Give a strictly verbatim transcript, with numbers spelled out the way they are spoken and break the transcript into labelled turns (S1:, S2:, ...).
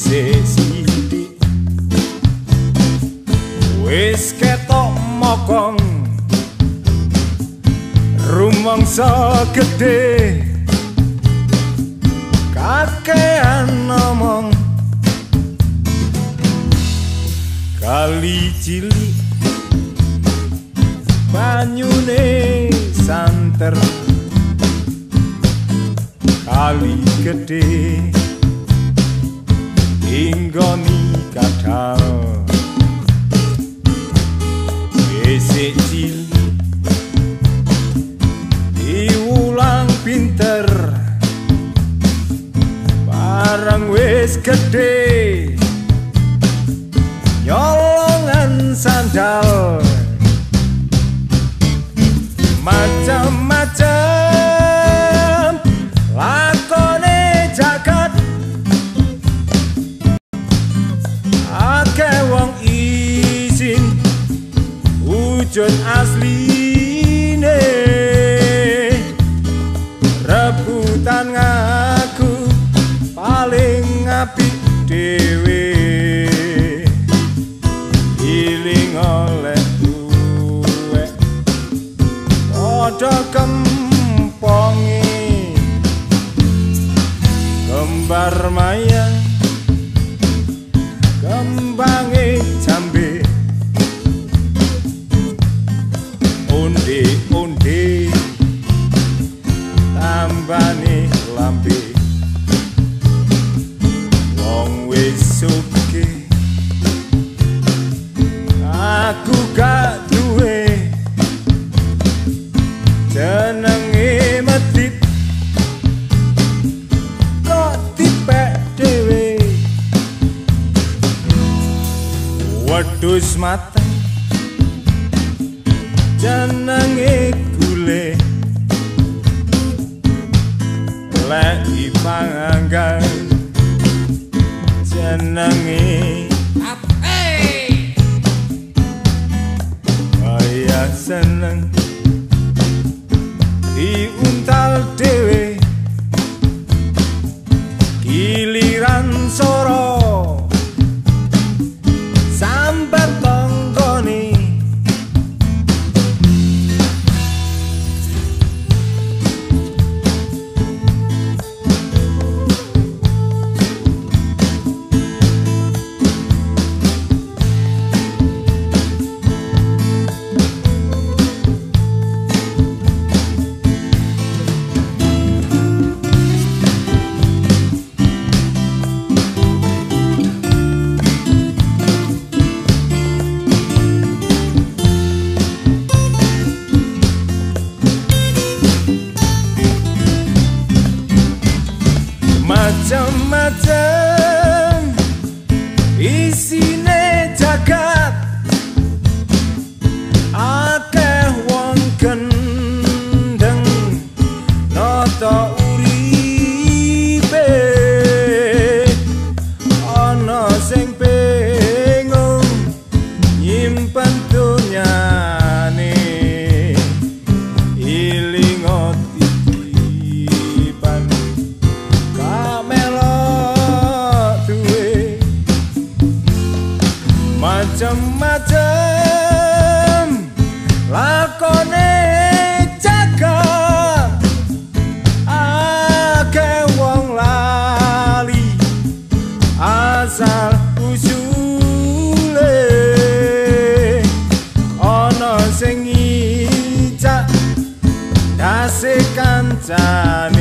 S1: Isih sithik wis ketok mokong rumangsa gedhe kakean ngomong kali cilik banyune santer kali gedhe inggoni kadal isih cilik diulang pinter barang wis gedhe nyolongan sandal macam-macam lakone jagat akeh wong isin wujud asline rebutan ngaku paling apik dhewe iling oleh duwe padha kempongi kembar maya kembange jambe onde-onde tambane lambe wong wis sugih aku gak duwe jenenge medit kok dipek dhewe wedhus mateng jenenge gule lek dipanggang jenenge ate kaya seneng diuntal dhewe giliran soro sambat tonggone macam-macam isine jagat akeh wong gendeng nata uripe ana sing bingung nyimpen dunyane iling macam-macam lakone jagat akeh wong lali asal usule ana sing ngicak dase kancan